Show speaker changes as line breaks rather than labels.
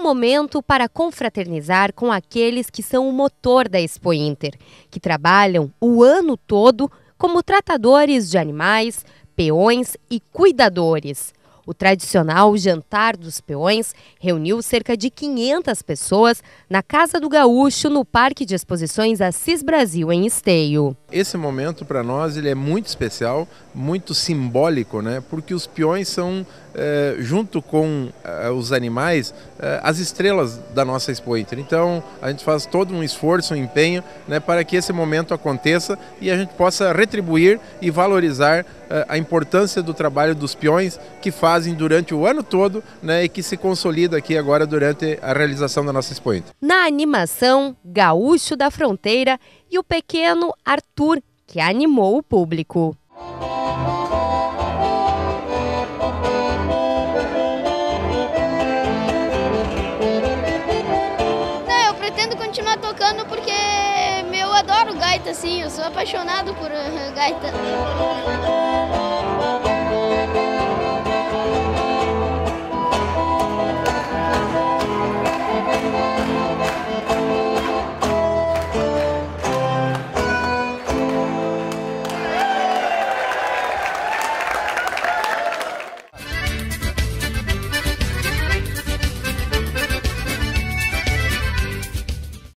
momento para confraternizar com aqueles que são o motor da Expo Inter, que trabalham o ano todo como tratadores de animais, peões e cuidadores. O tradicional Jantar dos Peões reuniu cerca de 500 pessoas na Casa do Gaúcho, no Parque de Exposições Assis Brasil, em Esteio.
Esse momento para nós ele é muito especial, muito simbólico, né? Porque os peões são, junto com os animais, as estrelas da nossa Expo Inter. Então a gente faz todo um esforço, um empenho, né, para que esse momento aconteça e a gente possa retribuir e valorizar a importância do trabalho dos peões que fazem durante o ano todo, né, e que se consolida aqui agora durante a realização da nossa Expo Inter.
Na animação, Gaúcho da Fronteira e o pequeno Arthur, que animou o público.
Eu pretendo continuar tocando porque eu adoro gaita, assim, eu sou apaixonado por gaita.